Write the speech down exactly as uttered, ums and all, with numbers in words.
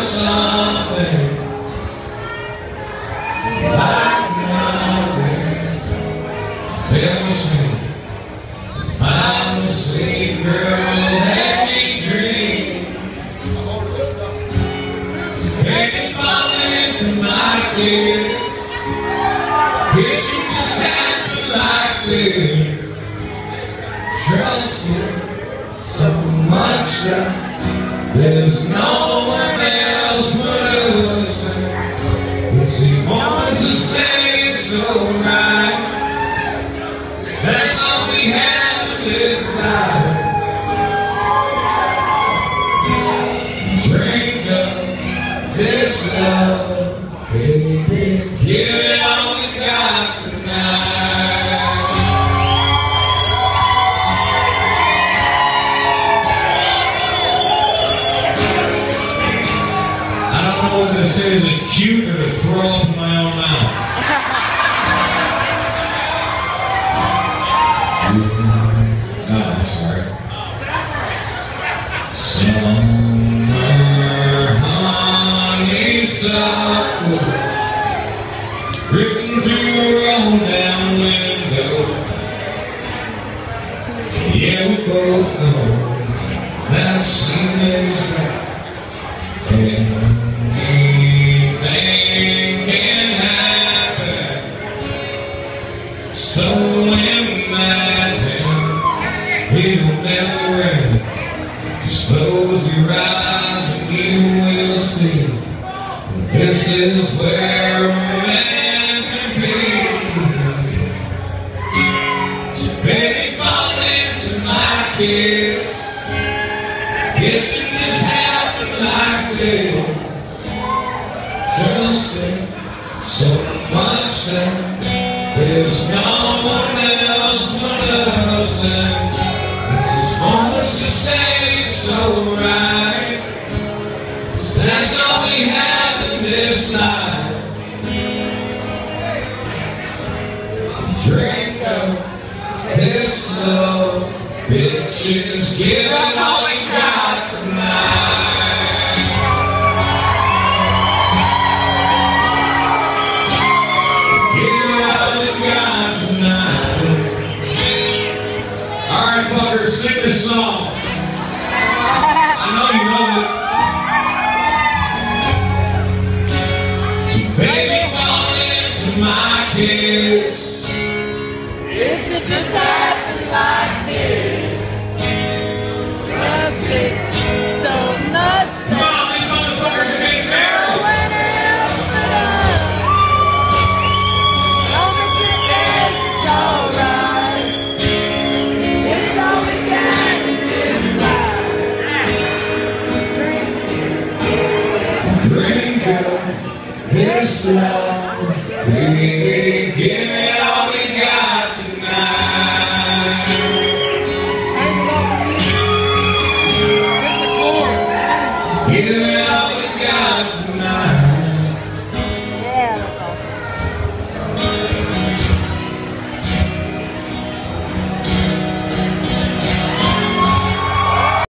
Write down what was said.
something like nothing ever seen. Find the sweet girl that we dream. Baby, fall into my kiss. It should just happen like this. Trust me so much that there's no one else but us. It's these moments that say it's so right. That's all we have in this life. Drink up this love, baby. Give it all we got tonight. I don't know whether to say that it's cute or to throw up in my own mouth. No, I'm sorry. Summer honeysuckle drifting through a roll-down window. Yeah, we both know that seems right. Anything can happen. So imagine it'll never end. Just close your eyes and you will see. This is where we're meant to be. So baby, fall into my kiss. It should just happen like this. Trust me so much that there's no one else but us. And it's these moments that say it's so right. 'Cause that's all we have in this life. Drink up this love, bitches, give it all we got tonight. Give it all we got tonight. Alright, fuckers, sing this song. I know you know it. So baby, fall into my kiss. It should just happen like this. Trust me so much Come that on, these motherfuckers are getting no married. one else but us. Don't make it says it's alright. It's all we got in this life. Drink Drink up this love, baby, give it all we got tonight. Give it all we got tonight.